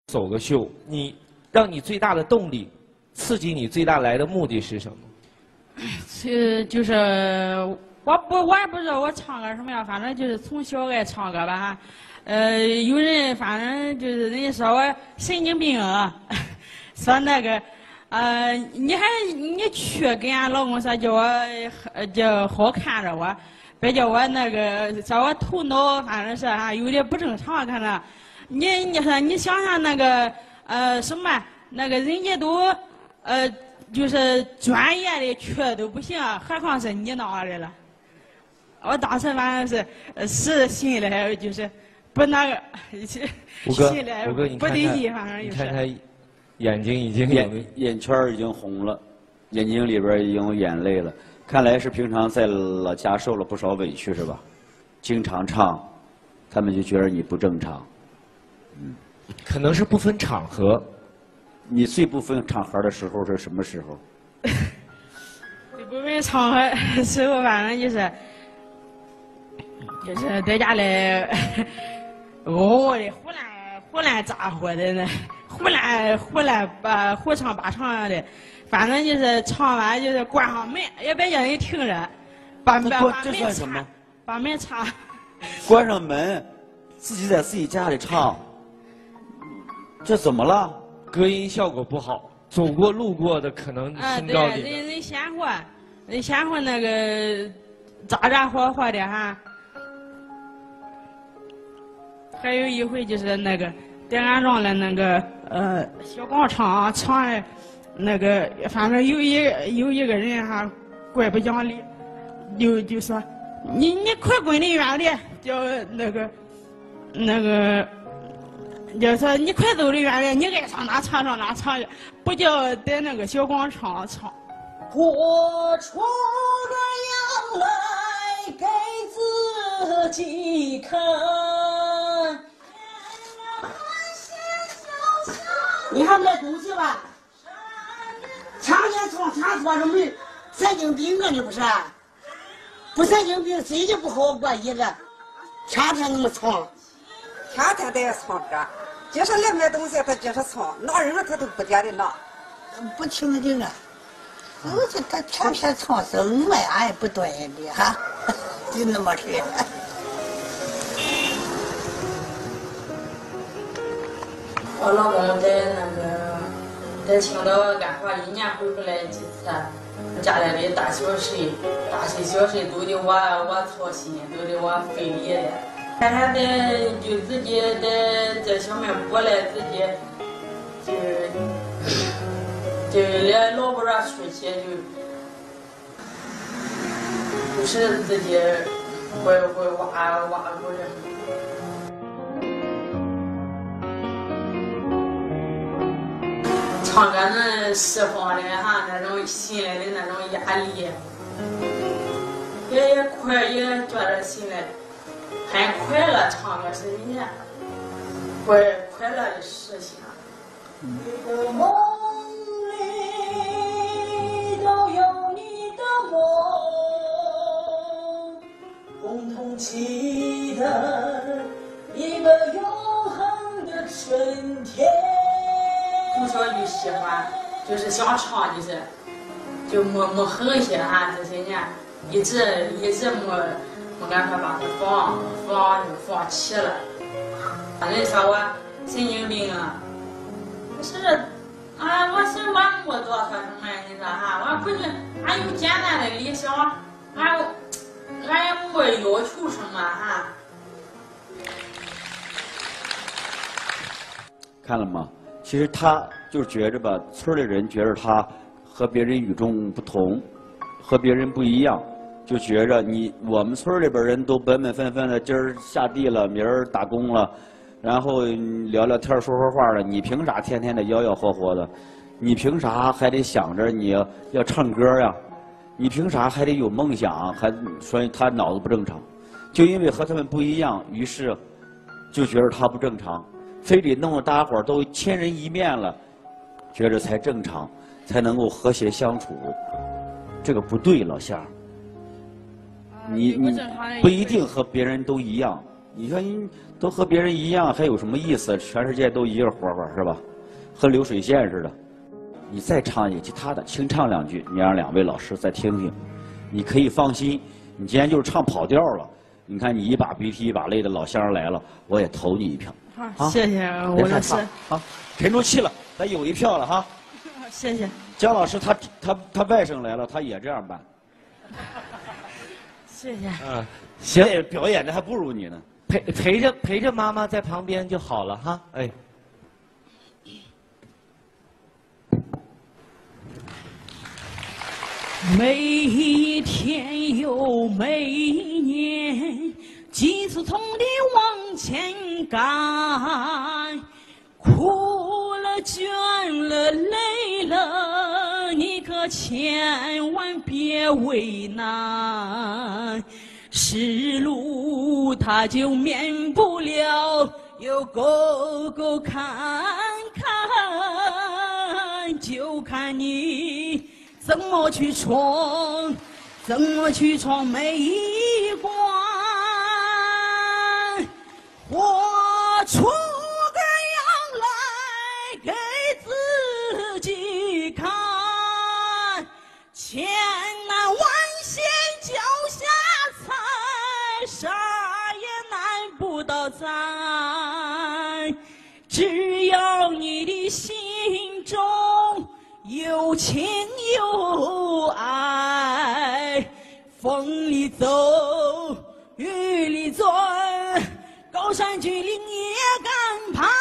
走个秀，让你最大的动力，刺激你最大来的目的是什么？ 就是我也不知道我唱歌什么样，反正就是从小爱唱歌吧哈。有人反正就是人家说我神经病啊，说那个你去跟俺老公说叫好看着我，别叫我那个说我头脑反正是哈有点不正常，看着。你说你想想那个什么那个人家都就是专业的去都不行，何况是你那的了。我当时反正是心里就是不那个，心里不得意，反正就是。 你看他眼睛已经眼圈已经红了，眼睛里边已经有眼泪了。看来是平常在老家受了不少委屈是吧？经常唱，他们就觉得你不正常。 可能是不分场合。 你最不分场合的时候是什么时候？ 最不分场合时候，反正就是在家里哦的胡乱咋呼的呢，胡乱胡唱八唱的，反正就是唱完就是关上门，也别叫人听着，把门插，把门插。 关上门，自己在自己家里唱。这怎么了？ 隔音效果不好，走过路过的可能听到里对，人嫌乎那个咋火的哈。还有一回就是那个在俺庄的那个小广场唱那个，反正有一个人哈怪不讲理，就说你快滚离远点，叫那个。就说你快走离远点，你爱上哪唱上哪唱去，不叫在那个小广场唱。 我出个样来给自己看。你还买东西吧？常年唱唱说什么神经病啊？你不是？不神经病谁就不好过日子？天天那么唱。 天天在唱歌，就是来买东西，他就是唱，拿人他都不见得拿， 不清净啊！他天天唱什么呀？也不对的哈，就那么事。 我老公在青岛干活，1年回不来几次，家里的大小事都得我操心，都得我费力的。还得就自己在小卖部来，自己就连老不让出去，就是自己会挖过来。唱歌能释放的哈那种心里的那种压力，也觉得心里。很快乐，唱歌是一件快乐的事情。 你的梦里都有你的梦，共同期待一个永恒的春天。 从小就喜欢，就是想唱，就没横些哈，这些年一直没敢说把它放弃了。人说我神经病啊，我是没多说什么，你说哈，我不是俺有简单的理想，俺也没要求什么哈。 看了吗？其实他就觉着吧，村里人觉着他和别人与众不同，和别人不一样。就觉着我们村里边人都本本分分的，今儿下地了，明儿打工了，然后聊聊天说说话的，你凭啥天天的吆吆喝喝的？你凭啥还得想着你要唱歌呀？你凭啥还得有梦想？还所以他脑子不正常，就因为和他们不一样，于是就觉得他不正常，非得弄得大家伙都千人一面了，觉着才正常，才能够和谐相处。这个不对，老夏。你不一定和别人都一样， 你说你都和别人一样，还有什么意思？全世界都一个活法是吧？和流水线似的。你再唱一个其他的，清唱2句，你让2位老师再听听。你可以放心，你今天就是唱跑调了。你看你一把鼻涕一把泪的老乡儿来了，我也投你一票。 好，谢谢吴老师。 好，沉住气了，咱有一票了哈。 谢谢。 姜老师他外甥来了，他也这样办。 谢谢。 行， 表演的还不如你呢。 陪着妈妈在旁边就好了哈。哎。 每一天又每一年，急匆匆地往前赶，苦了、倦了、累了，你可千万别为难。是路它就免不了有沟沟坎坎，就看你怎么去闯，怎么去闯每一关，活出个样来给自己看，千难万险脚下踩，啥也难不倒咱，只要你的心中有情有爱，风里走，雨里钻，高山峻岭也敢攀。